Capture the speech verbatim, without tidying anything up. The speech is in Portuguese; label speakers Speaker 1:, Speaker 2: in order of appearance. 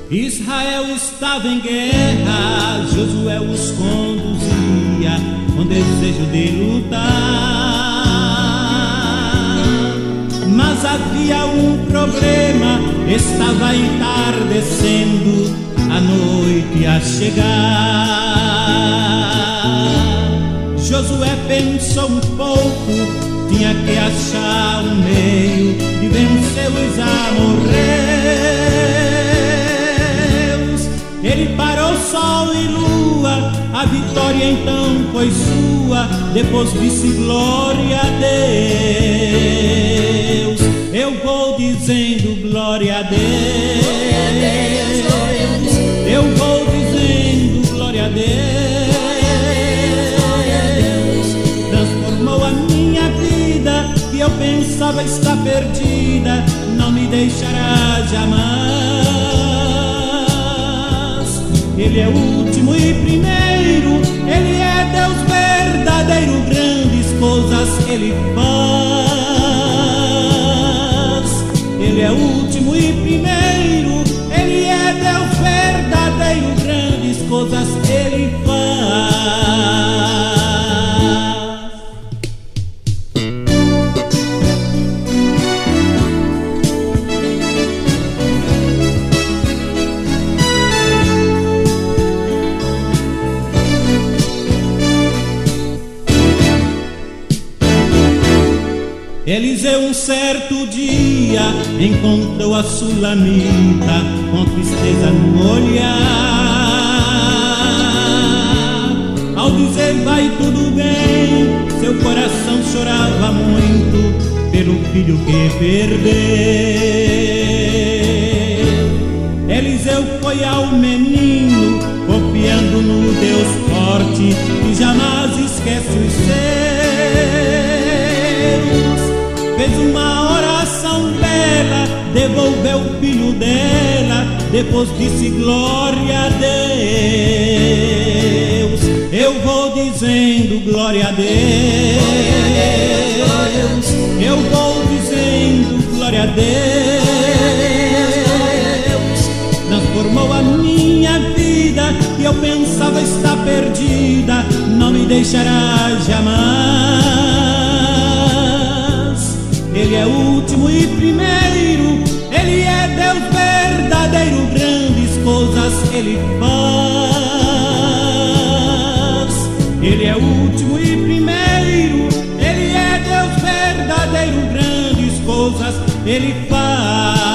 Speaker 1: Israel estava em guerra, Josué os conduzia com desejo de lutar. Mas havia um problema, estava entardecendo, a noite a chegar. Josué pensou um pouco, tinha que achar um meio de vencer os amorreus. Ele parou sol e lua, a vitória então foi sua. Depois disse glória a Deus. Eu vou dizendo glória a Deus. Eu vou dizendo glória a Deus. Transformou a minha vida, que eu pensava estar perdida, não me deixará jamais. Ele é o último e primeiro, Ele é Deus verdadeiro, grandes coisas Ele faz. Ele é o último e primeiro, Ele é Deus verdadeiro, grandes coisas Ele faz. Eliseu um certo dia encontrou a sulamita com tristeza no olhar. Ao dizer vai tudo bem, seu coração chorava muito pelo filho que perdeu. Eliseu foi ao menino, confiando no Deus forte que jamais esquece os seus. Fez uma oração bela, devolveu o filho dela, depois disse glória a Deus. Eu vou dizendo glória a Deus. Eu vou dizendo glória a Deus. Transformou a minha vida, que eu pensava estar perdida, não me deixará jamais. Ele é o último e primeiro, Ele é Deus verdadeiro, grandes coisas Ele faz. Ele é o último e primeiro, Ele é Deus verdadeiro, grandes coisas Ele faz.